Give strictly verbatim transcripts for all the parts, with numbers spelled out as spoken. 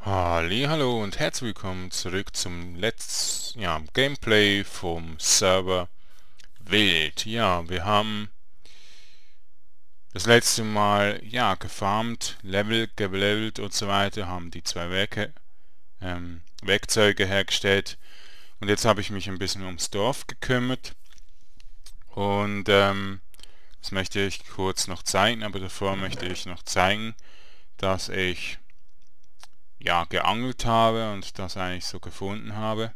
Hallo und herzlich willkommen zurück zum letzten ja, Gameplay vom Server Wild. Ja, wir haben das letzte Mal ja gefarmt, Level gelevelt und so weiter, haben die zwei Werke, ähm, Werkzeuge hergestellt und jetzt habe ich mich ein bisschen ums Dorf gekümmert und ähm, das möchte ich kurz noch zeigen, aber davor möchte ich noch zeigen, dass ich ja geangelt habe und das eigentlich so gefunden habe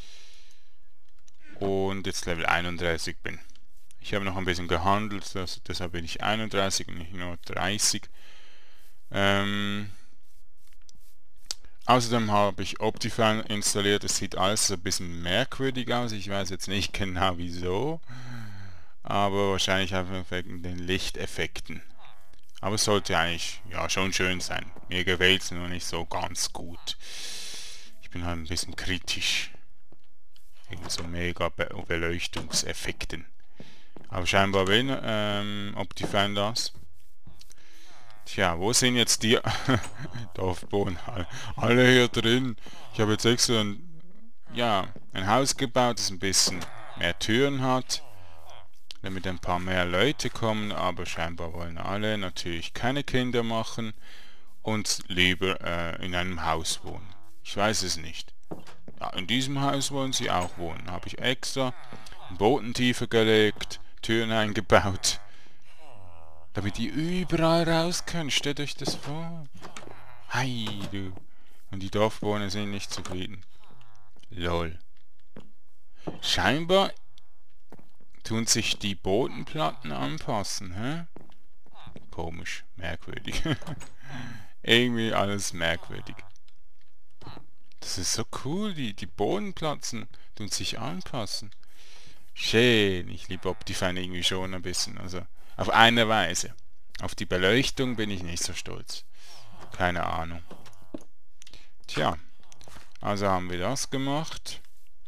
und jetzt Level einunddreißig bin. Ich habe noch ein bisschen gehandelt, das, deshalb bin ich einunddreißig und nicht nur dreißig. Ähm, außerdem habe ich Optifine installiert, es sieht alles so ein bisschen merkwürdig aus, ich weiß jetzt nicht genau wieso, aber wahrscheinlich einfach wegen den Lichteffekten. Aber es sollte eigentlich ja schon schön sein. Mir gefällt es nur nicht so ganz gut. Ich bin halt ein bisschen kritisch wegen so mega Be Beleuchtungseffekten. Aber scheinbar will ähm, Optifine das. Tja, wo sind jetzt die Dorfbewohner? Alle hier drin. Ich habe jetzt extra ein, ja, ein Haus gebaut, das ein bisschen mehr Türen hat, damit ein paar mehr Leute kommen, aber scheinbar wollen alle natürlich keine Kinder machen und lieber äh, in einem Haus wohnen. Ich weiß es nicht. Ja, in diesem Haus wollen sie auch wohnen. Habe ich extra einen Bodentiefer gelegt, Türen eingebaut, damit die überall raus können. Stellt euch das vor. Hi, du. Und die Dorfbewohner sind nicht zufrieden. Lol. Scheinbar tun sich die Bodenplatten anpassen, hä? Komisch, merkwürdig. Irgendwie alles merkwürdig. Das ist so cool, die, die Bodenplatten tun sich anpassen. Schön, ich liebe Optifine irgendwie schon ein bisschen, also auf eine Weise. Auf die Beleuchtung bin ich nicht so stolz. Keine Ahnung. Tja, also haben wir das gemacht.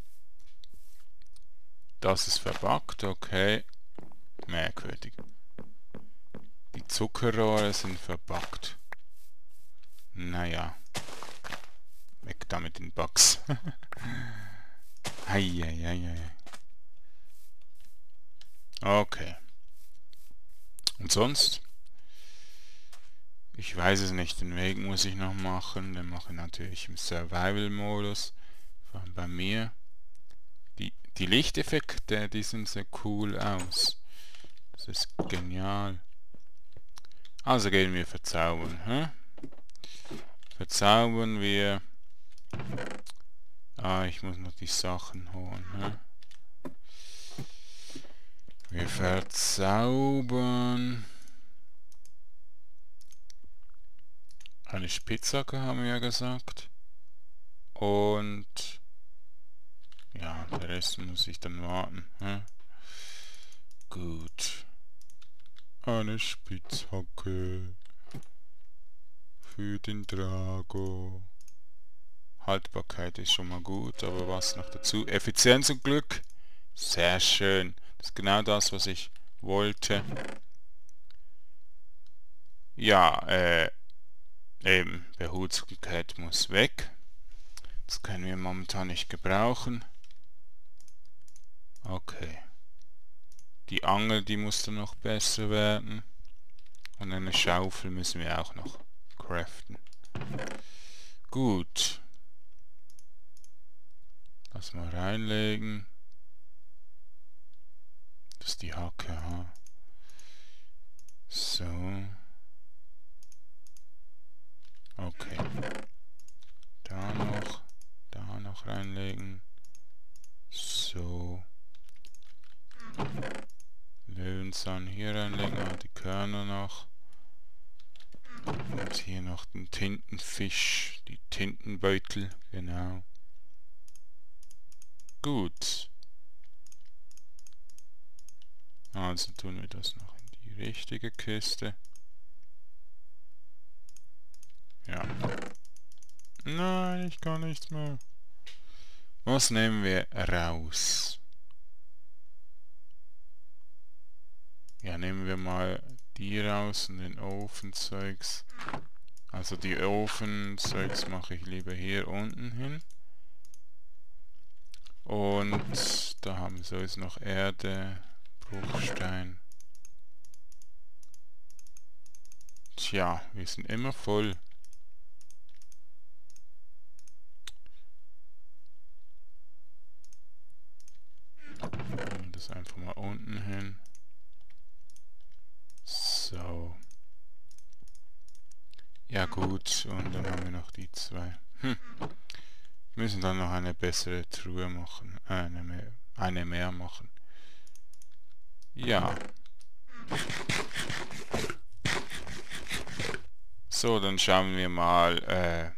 Das ist verbuggt, okay. Merkwürdig. Die Zuckerrohre sind verbuggt. Naja. Weg da mit den Bugs. Eieieiei. Okay. Und sonst? Ich weiß es nicht. Den Weg muss ich noch machen. Den mache ich natürlich im Survival-Modus. Vor allem bei mir. Die, die Lichteffekte, die sind sehr cool aus. Das ist genial. Also gehen wir verzaubern. Hä? Verzaubern wir. Ah, ich muss noch die Sachen holen. Hä? Wir verzaubern. Eine Spitzhacke haben wir ja gesagt. Und ja, der Rest muss ich dann warten. Hä? Gut. Eine Spitzhacke. Für den Drago. Haltbarkeit ist schon mal gut, aber was noch dazu? Effizienz und Glück. Sehr schön. Das ist genau das, was ich wollte. Ja, äh, eben, Behutsamkeit muss weg. Das können wir momentan nicht gebrauchen. Okay. Die Angel, die muss dann noch besser werden. Und eine Schaufel müssen wir auch noch craften. Gut. Lass mal reinlegen. Das ist die Hacke, ha? So. Okay. Da noch. Da noch reinlegen. So. Löwenzahn hier reinlegen. Ah, die Körner noch. Und hier noch den Tintenfisch. Die Tintenbeutel. Genau. Gut. Also tun wir das noch in die richtige Kiste. Ja. Nein, ich kann nichts mehr. Was nehmen wir raus? Ja, nehmen wir mal die raus und den Ofenzeugs. Also die Ofenzeugs mache ich lieber hier unten hin. Und da haben wir sowieso noch Erde, Bruchstein. Tja, wir sind immer voll. Das einfach mal unten hin. So. Ja gut, und dann haben wir noch die zwei. Hm. Wir müssen dann noch eine bessere Truhe machen. Äh, eine mehr, eine mehr machen. Ja. So, dann schauen wir mal. Äh,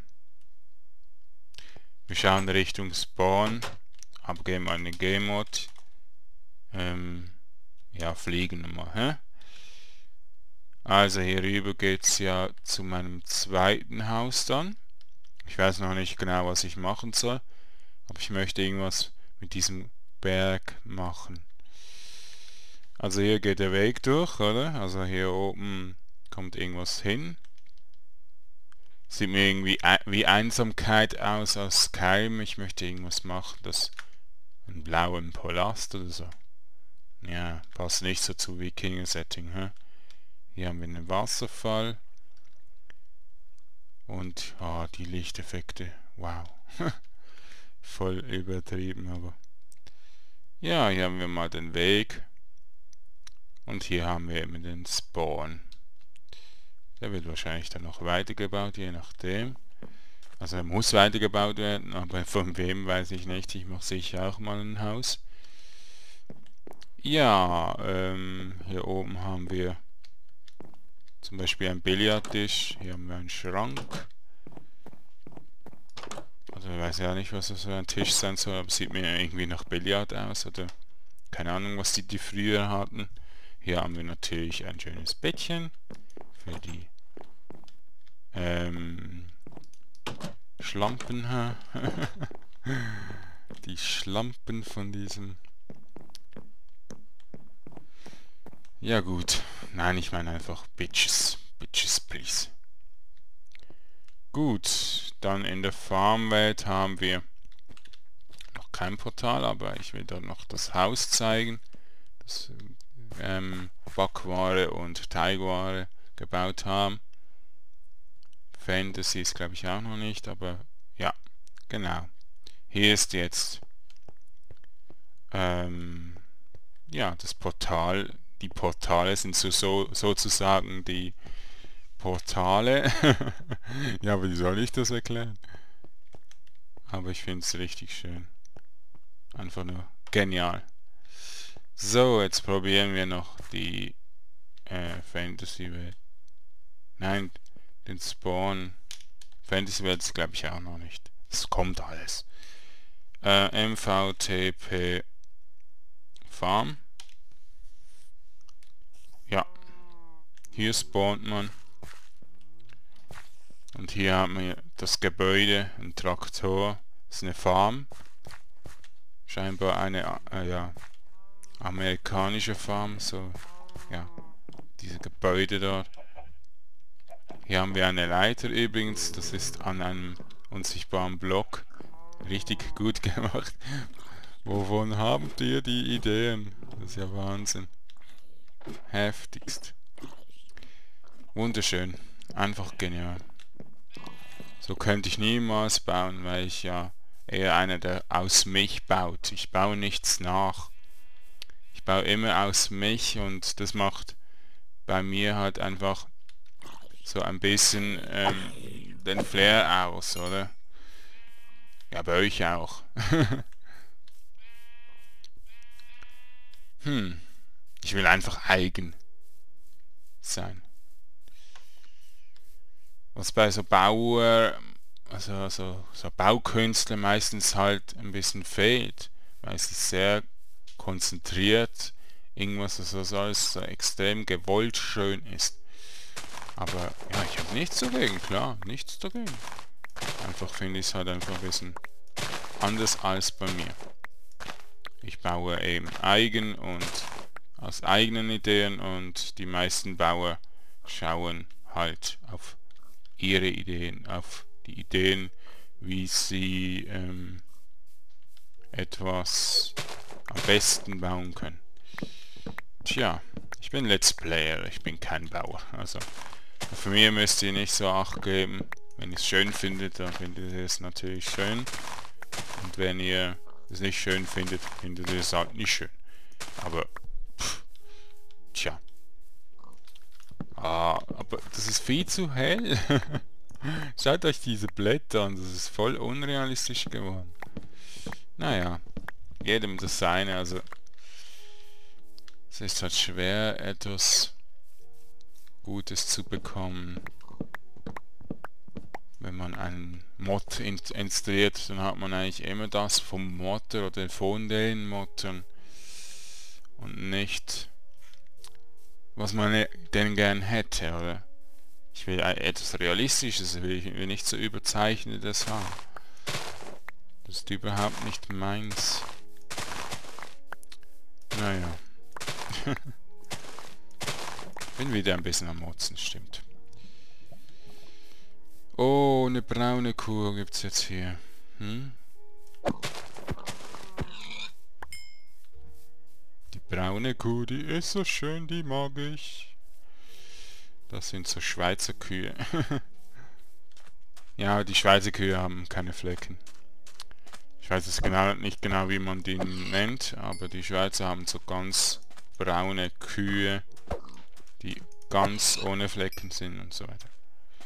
wir schauen Richtung Spawn. Aber gehen wir in den Game Mode. Ähm, ja, fliegen mal, hä? Also hier rüber geht's ja zu meinem zweiten Haus dann. Ich weiß noch nicht genau, was ich machen soll. Aber ich möchte irgendwas mit diesem Berg machen. Also hier geht der Weg durch, oder? Also hier oben kommt irgendwas hin. Sieht mir irgendwie wie Einsamkeit aus aus Skyrim. Ich möchte irgendwas machen, das einen blauen Palast oder so. Ja, passt nicht so zu Wikinger-Setting, hä? Hier haben wir einen Wasserfall. Und oh, die Lichteffekte. Wow. Voll übertrieben, aber. Ja, hier haben wir mal den Weg. Und hier haben wir eben den Spawn. Der wird wahrscheinlich dann noch weitergebaut, je nachdem. Also er muss weitergebaut werden, aber von wem weiß ich nicht. Ich mache sicher auch mal ein Haus. Ja, ähm, hier oben haben wir zum Beispiel einen Billardtisch. Hier haben wir einen Schrank. Also ich weiß ja nicht, was das für ein Tisch sein soll, aber sieht mir irgendwie nach Billard aus. Oder keine Ahnung, was die, die früher hatten. Hier haben wir natürlich ein schönes Bettchen für die ähm, Schlampen. Die Schlampen von diesem. Ja gut. Nein, ich meine einfach Bitches. Bitches, please. Gut, dann in der Farmwelt haben wir noch kein Portal, aber ich will dort noch das Haus zeigen, das ähm, Backware und Teigware gebaut haben. Fantasy ist glaube ich auch noch nicht, aber ja, genau. Hier ist jetzt ähm, ja das Portal. Die Portale sind so, so sozusagen die Portale. Ja, wie soll ich das erklären? Aber ich finde es richtig schön. Einfach nur genial. So, jetzt probieren wir noch die äh, Fantasy-Welt. Nein, den Spawn. Fantasy-Welt ist glaube ich auch noch nicht. Das kommt alles. Äh, M V T P Farm. Ja. Hier spawnt man. Und hier haben wir das Gebäude, ein Traktor. Das ist eine Farm. Scheinbar eine äh, ja, amerikanische Farm. So, ja, diese Gebäude dort. Hier haben wir eine Leiter übrigens. Das ist an einem unsichtbaren Block. Richtig gut gemacht. Wovon habt ihr die Ideen? Das ist ja Wahnsinn. Heftigst. Wunderschön. Einfach genial. So könnte ich niemals bauen, weil ich ja eher einer, der aus mich baut. Ich baue nichts nach. Ich baue immer aus mich und das macht bei mir halt einfach so ein bisschen ähm, den Flair aus, oder? Ja, bei euch auch. hm. Ich will einfach eigen sein. Was bei so Bauer, also so, so Baukünstler meistens halt ein bisschen fehlt, weil es sehr konzentriert, irgendwas, also so alles so extrem gewollt schön ist. Aber ja, ich habe nichts dagegen, klar, nichts dagegen. Einfach finde ich es halt einfach ein bisschen anders als bei mir. Ich baue eben eigen und aus eigenen Ideen und die meisten Bauer schauen halt auf ihre Ideen, auf die Ideen, wie sie ähm, etwas am besten bauen können. Tja, ich bin Let's Player, ich bin kein Bauer. Also für mich müsst ihr nicht so Acht geben. Wenn ihr es schön findet, dann findet ihr es natürlich schön. Und wenn ihr es nicht schön findet, findet ihr es halt nicht schön. Aber, pff, tja. Ah, aber das ist viel zu hell. Schaut euch diese Blätter an, das ist voll unrealistisch geworden. Naja, jedem das seine, also es ist halt schwer, etwas Gutes zu bekommen. Wenn man einen Mod in installiert, dann hat man eigentlich immer das vom Modder oder von den Moddern und nicht, was man denn gern hätte, oder? Ich will etwas Realistisches, ich will nicht so überzeichnetes haben. Das ist überhaupt nicht meins. Naja. Bin wieder ein bisschen am Motzen, stimmt. Oh, eine braune Kuh gibt's jetzt hier. Hm? Die braune Kuh, die ist so schön, die mag ich. Das sind so Schweizer Kühe. Ja, die Schweizer Kühe haben keine Flecken. Ich weiß es genau, nicht genau, wie man die nennt, aber die Schweizer haben so ganz braune Kühe, die ganz ohne Flecken sind und so weiter.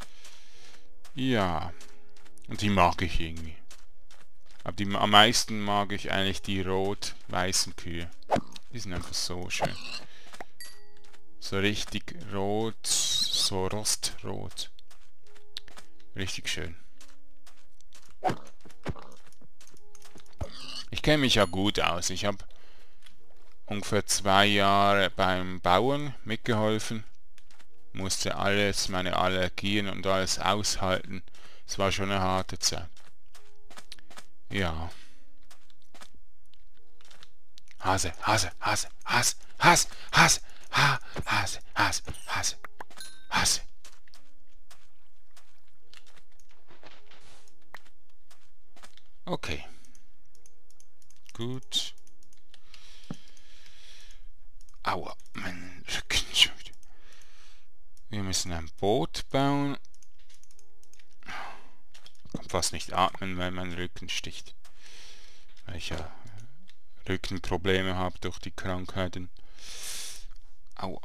Ja, und die mag ich irgendwie. Aber die, am meisten mag ich eigentlich die rot-weißen Kühe. Die sind einfach so schön. So richtig rot, so rostrot. Richtig schön. Ich kenne mich ja gut aus. Ich habe ungefähr zwei Jahre beim Bauen mitgeholfen. Musste alles, meine Allergien und alles aushalten. Es war schon eine harte Zeit. Ja. Hase, Hase, Hase, Hase, Hase, Hase, ha, Hase, Hase, Hase, Hase. Okay. Gut. Aua, mein Rücken schon wieder. Wir müssen ein Boot bauen. Ich kann fast nicht atmen, weil mein Rücken sticht. Weil ich ja Rückenprobleme habe durch die Krankheiten. Aua.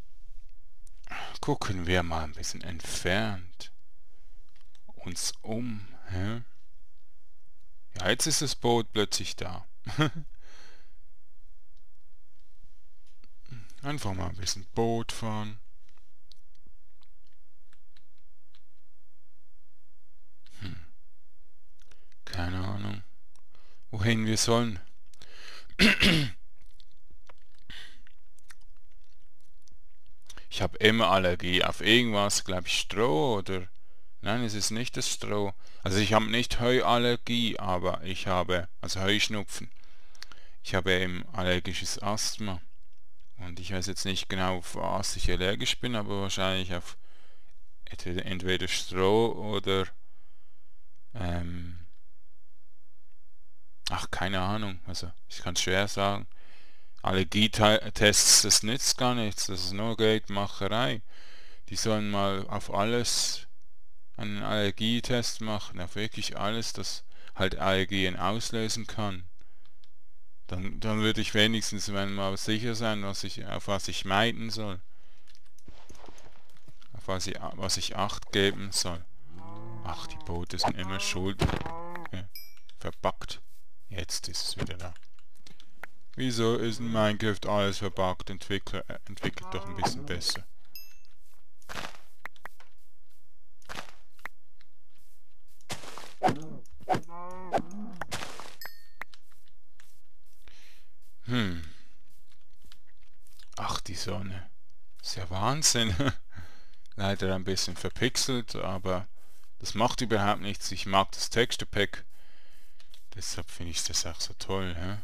Gucken wir mal ein bisschen entfernt uns um. Hä? Ja, jetzt ist das Boot plötzlich da. Einfach mal ein bisschen Boot fahren. Hm. Keine Ahnung, wohin wir sollen. Ich habe immer Allergie auf irgendwas, glaube ich, Stroh oder... Nein, es ist nicht das Stroh. Also ich habe nicht Heuallergie, aber ich habe, also Heuschnupfen. Ich habe eben allergisches Asthma. Und ich weiß jetzt nicht genau, auf was ich allergisch bin, aber wahrscheinlich auf entweder Stroh oder... Ähm, ach, keine Ahnung. Also ich kann es schwer sagen. Allergietests, das nützt gar nichts. Das ist nur Geldmacherei. Die sollen mal auf alles einen Allergietest machen, auf wirklich alles, das halt Allergien auslösen kann. Dann, dann würde ich wenigstens mal sicher sein, was ich, auf was ich meiden soll. Auf was ich, was ich Acht geben soll. Ach, die Boote sind immer schuld. Ja, verbuggt. Jetzt ist es wieder da. Wieso ist in Minecraft alles verbuggt? Entwickler, äh, entwickelt doch ein bisschen besser. Hm. Ach, die Sonne. Ist ja Wahnsinn. Leider ein bisschen verpixelt, aber das macht überhaupt nichts. Ich mag das Texture Pack. Deshalb finde ich das auch so toll. Hä?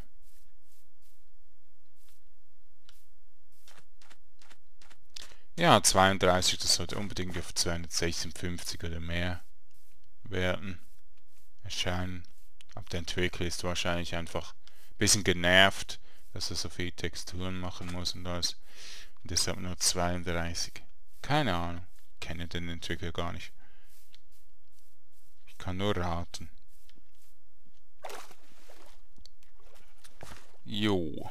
Ja, zweiunddreißig, das sollte unbedingt auf zweihundertsechsundfünfzig oder mehr werden. Erscheinen. Aber der Entwickler ist wahrscheinlich einfach ein bisschen genervt, dass er so viele Texturen machen muss und alles. Und deshalb nur zweiunddreißig. Keine Ahnung. Ich kenne den Entwickler gar nicht. Ich kann nur raten. Jo.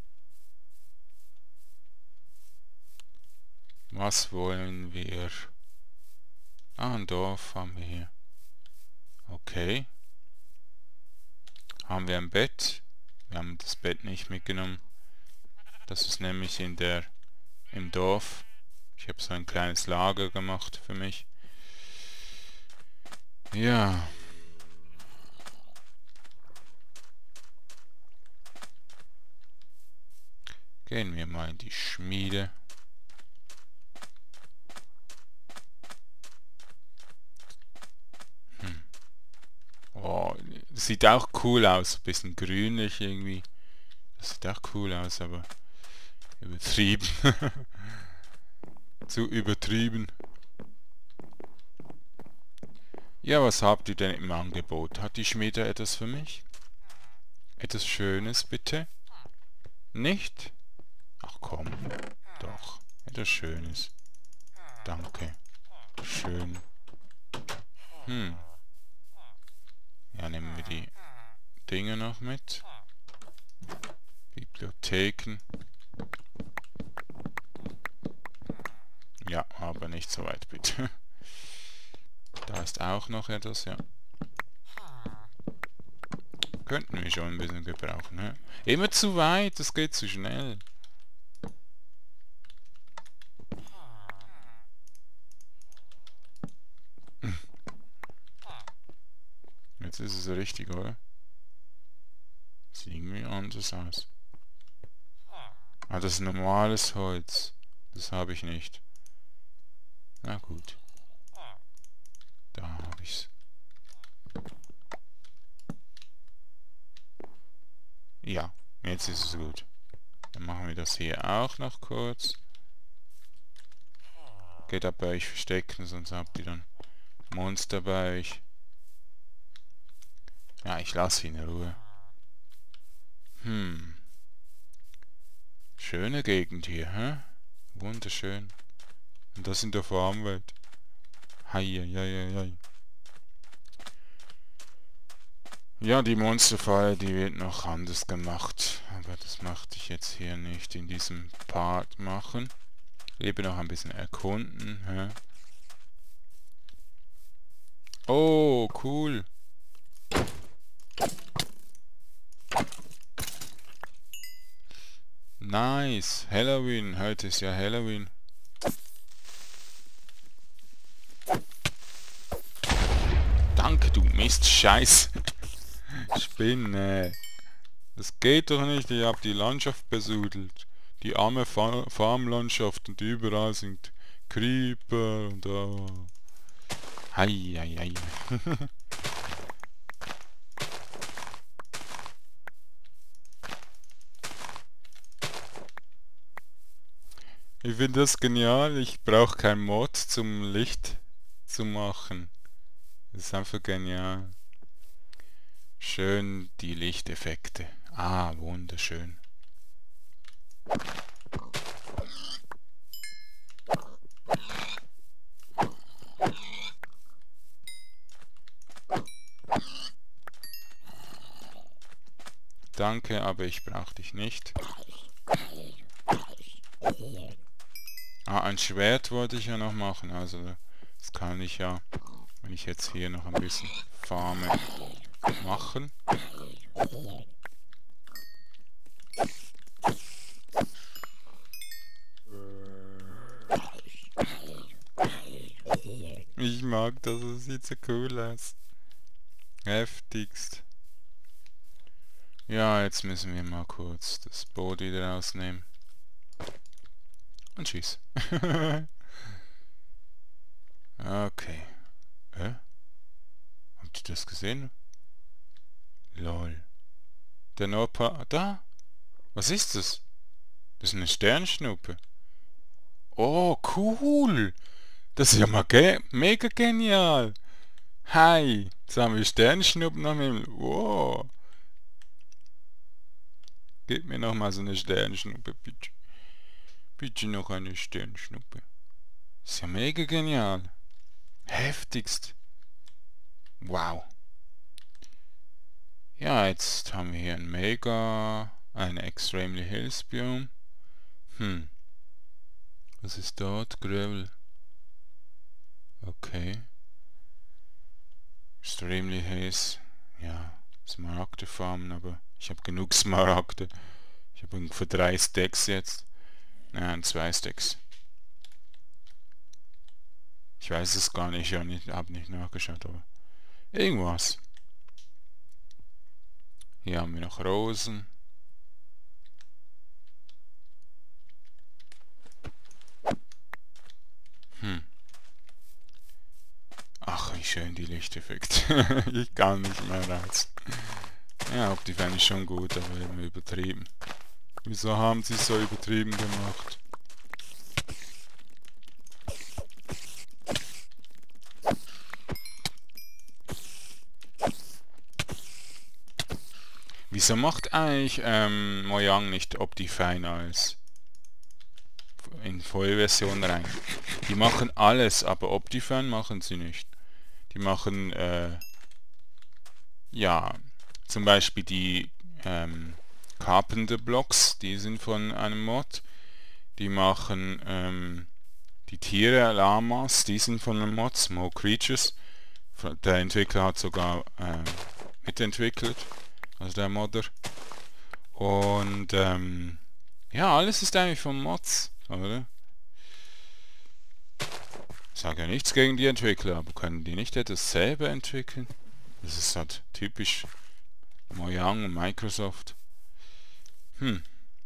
Was wollen wir? Ah, ein Dorf haben wir hier. Okay. Haben wir ein Bett? Wir haben das Bett nicht mitgenommen. Das ist nämlich in der im Dorf. Ich habe so ein kleines Lager gemacht für mich. Ja. Gehen wir mal in die Schmiede. Hm. Oh, das sieht auch cool aus. Ein bisschen grünlich irgendwie. Das sieht auch cool aus, aber übertrieben. Zu übertrieben. Ja, was habt ihr denn im Angebot? Hat die Schmiede etwas für mich? Etwas Schönes, bitte? Nicht? Ach komm, doch. Etwas Schönes. Danke. Schön. Hm. Ja, nehmen wir die Dinge noch mit. Bibliotheken. Ja, aber nicht so weit, bitte. Da ist auch noch etwas, ja. Könnten wir schon ein bisschen gebrauchen, ne? Immer zu weit, das geht zu schnell. Jetzt ist es richtig, oder? Sieht irgendwie anders aus. Ah, das ist normales Holz. Das habe ich nicht. Na gut. Da habe ich's. Ja, jetzt ist es gut. Dann machen wir das hier auch noch kurz. Geht ab bei euch verstecken, sonst habt ihr dann Monster bei euch. Ja, ich lasse ihn in Ruhe. Hm. Schöne Gegend hier, hä? Wunderschön. Und das in der Farmwelt. Hei, hei, hei, hei. Ja, die Monsterfalle, die wird noch anders gemacht. Aber das möchte ich jetzt hier nicht in diesem Part machen. Lieber noch ein bisschen erkunden. Hä? Oh, cool. Nice. Halloween. Heute ist ja Halloween. Danke, du Mist. Scheiß. Spinne. Das geht doch nicht. Ich hab die Landschaft besudelt. Die arme Fa Farmlandschaft und überall sind Creeper und da. Hei, hei, hei. Ich finde das genial. Ich brauche kein Mod zum Licht zu machen. Das ist einfach genial. Schön die Lichteffekte. Ah, wunderschön. Danke, aber ich brauche dich nicht. Ah, ein Schwert wollte ich ja noch machen, also das kann ich ja, wenn ich jetzt hier noch ein bisschen farme, machen. Ich mag das, es sieht so cool aus. Heftigst. Ja, jetzt müssen wir mal kurz das Boot wieder rausnehmen. Und tschüss. Okay. Hä? Habt ihr das gesehen? Lol. Der Nordpol... Da? Was ist das? Das ist eine Sternschnuppe. Oh, cool! Das ist ja mal ge mega genial! Hi! Jetzt haben wir Sternschnuppen am Himmel. Wow! Gib mir noch mal so eine Sternschnuppe, bitte. Bitte noch eine Sternschnuppe. Ist ja mega genial. Heftigst. Wow. Ja, jetzt haben wir hier ein Mega, ein Extremely Hills Biome. Hm. Was ist dort? Gravel. Okay. Extremely Hills. Ja, Smaragde-Farmen, aber ich habe genug Smaragde. Ich habe ungefähr drei Stacks jetzt. Nein, zwei Stacks. Ich weiß es gar nicht, ich habe nicht, hab nicht nachgeschaut, aber irgendwas. Hier haben wir noch Rosen. Hm. Ach, wie schön die Lichteffekte. Ich kann nicht mehr raus. Ja, Optifine ist schon gut, aber immer übertrieben. Wieso haben sie es so übertrieben gemacht? Wieso macht eigentlich ähm, Mojang nicht Optifine als in Vollversion rein? Die machen alles, aber Optifine machen sie nicht. Die machen, äh, ja, zum Beispiel die ähm, Carpenter Blocks, die sind von einem Mod. Die machen ähm, die Tiere, Lamas, die sind von einem Mod, Small Creatures. Der Entwickler hat sogar äh, mitentwickelt, also der Modder. Und ähm, ja, alles ist eigentlich von Mods, oder? Ich sage ja nichts gegen die Entwickler, aber können die nicht etwas selber entwickeln? Das ist halt typisch Mojang und Microsoft. Hm.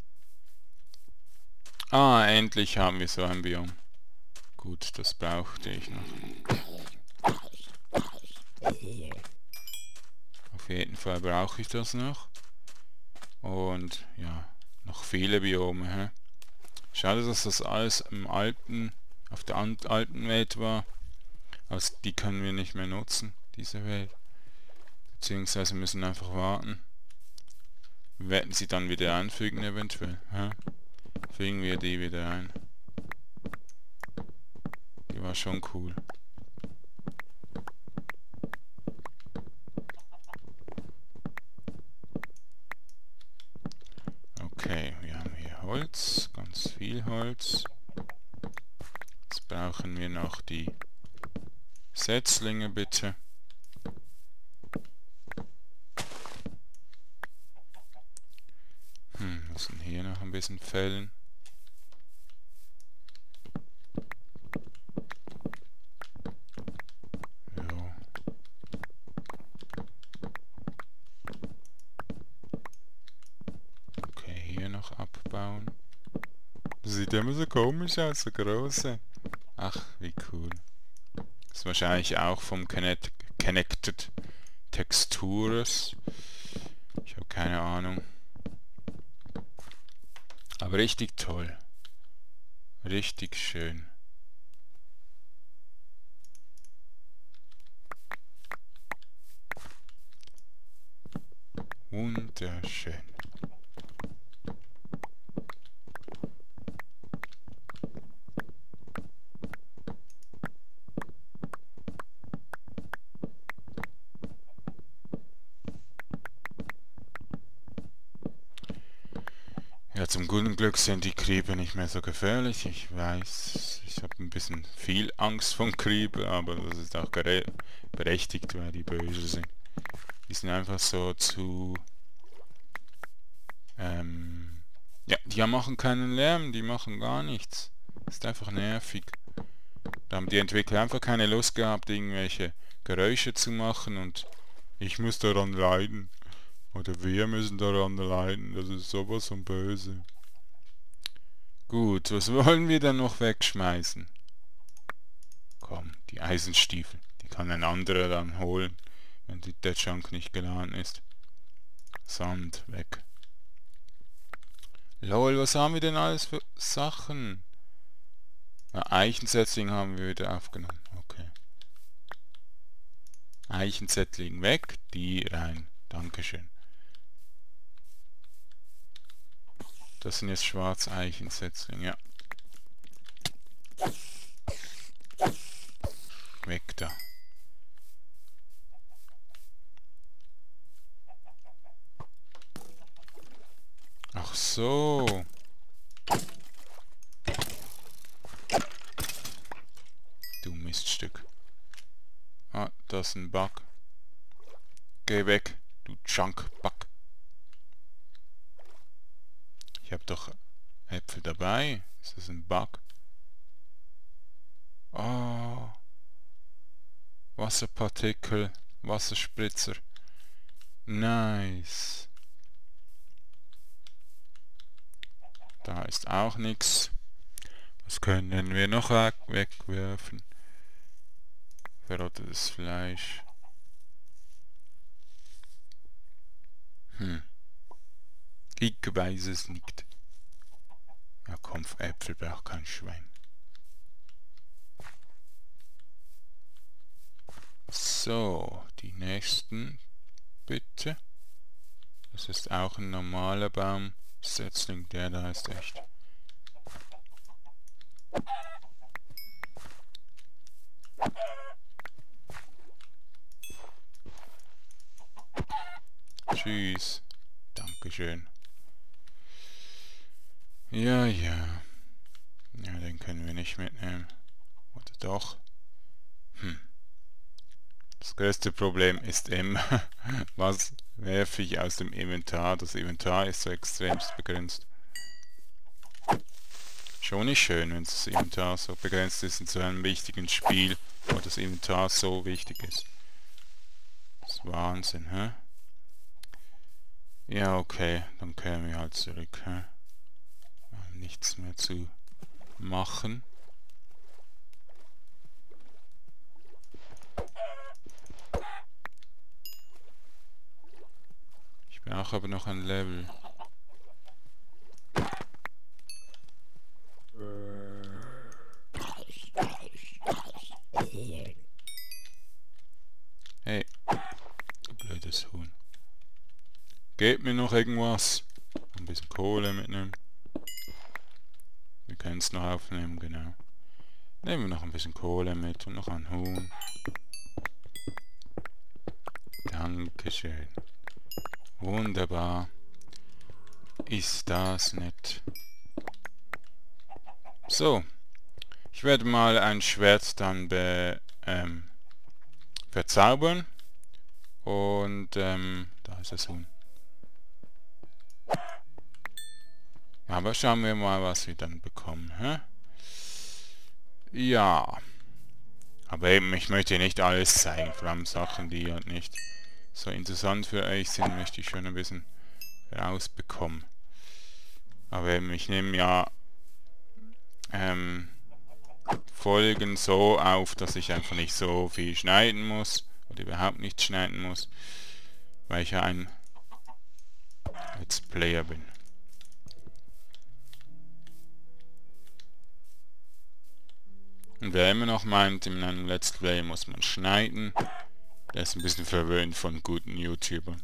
Ah, endlich haben wir so ein Biom. Gut, das brauchte ich noch. Auf jeden Fall brauche ich das noch. Und ja, noch viele Biome. Hä? Schade, dass das alles im alten, auf der alten Welt war. Also die können wir nicht mehr nutzen, diese Welt. Beziehungsweise müssen einfach warten. Wir werden sie dann wieder einfügen eventuell. Hä? Fügen wir die wieder ein. Die war schon cool. Okay, wir haben hier Holz, ganz viel Holz. Jetzt brauchen wir noch die Setzlinge bitte. Hm, müssen hier noch ein bisschen fällen. Ja. Okay, hier noch abbauen. Das sieht immer so komisch aus, so große. Ach, wie cool. Das ist wahrscheinlich auch vom Connect Connected Textures. Ich habe keine Ahnung. Aber richtig toll. Richtig schön. Wunderschön. Ja, zum guten Glück sind die Creeper nicht mehr so gefährlich. Ich weiß, ich habe ein bisschen viel Angst vom Creeper, aber das ist auch berechtigt, weil die böse sind. Die sind einfach so zu... Ähm, ja, die machen keinen Lärm, die machen gar nichts. Das ist einfach nervig. Da haben die Entwickler einfach keine Lust gehabt, irgendwelche Geräusche zu machen und ich muss daran leiden. Oder wir müssen daran leiden, das ist sowas von böse. Gut, was wollen wir denn noch wegschmeißen? Komm, die Eisenstiefel, die kann ein anderer dann holen, wenn die, der Junk nicht geladen ist. Sand, weg. Lol, was haben wir denn alles für Sachen? Na, Eichensetzling haben wir wieder aufgenommen. Okay. Eichensetzling weg, die rein. Dankeschön. Das sind jetzt Schwarz-Eichensetzling, ja. Weg da. Ach so. Du Miststück. Ah, das ist ein Bug. Geh weg, du Junk-Bug. Ich habe doch Äpfel dabei. Ist das ein Bug? Oh. Wasserpartikel. Wasserspritzer. Nice. Da ist auch nichts. Was können wir noch wegwerfen? Verrottetes Fleisch. Hm. Ich weiß es nicht. Ja, Äpfel braucht kein Schwein. So, die nächsten bitte. Das ist auch ein normaler Baumsetzling, der da ist echt. Tschüss. Dankeschön. Ja, ja. Ja, den können wir nicht mitnehmen. Oder doch? Hm. Das größte Problem ist immer, was werfe ich aus dem Inventar. Das Inventar ist so extremst begrenzt. Schon nicht schön, wenn das Inventar so begrenzt ist in so einem wichtigen Spiel, wo das Inventar so wichtig ist. Das ist Wahnsinn, hä? Ja, okay, dann kehren wir halt zurück, hä? Nichts mehr zu machen. Ich brauche aber noch ein Level. Hey, du blödes Huhn. Gebt mir noch irgendwas. Ein bisschen Kohle mitnehmen. Wir können es noch aufnehmen, genau. Nehmen wir noch ein bisschen Kohle mit und noch ein Huhn. Dankeschön. Wunderbar. Ist das nett. So. Ich werde mal ein Schwert dann be, ähm, verzaubern. Und ähm, da ist das Huhn. Aber schauen wir mal, was wir dann bekommen. Hä? Ja. Aber eben, ich möchte nicht alles zeigen. Vor allem Sachen, die halt nicht so interessant für euch sind, möchte ich schon ein bisschen rausbekommen. Aber eben, ich nehme ja ähm, Folgen so auf, dass ich einfach nicht so viel schneiden muss. Oder überhaupt nicht schneiden muss. Weil ich ja ein Let's Player bin. Und wer immer noch meint, in einem Let's Play muss man schneiden, der ist ein bisschen verwöhnt von guten YouTubern.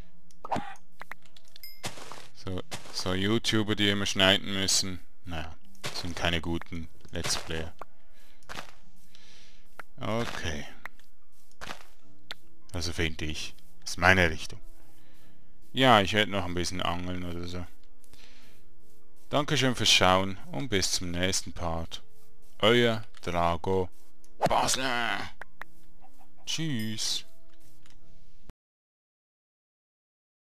So, so YouTuber, die immer schneiden müssen, naja, sind keine guten Let's Player. Okay. Also finde ich. Das ist meine Richtung. Ja, ich werde noch ein bisschen angeln oder so. Dankeschön fürs Schauen und bis zum nächsten Part. Euer Drago Basler. Tschüss.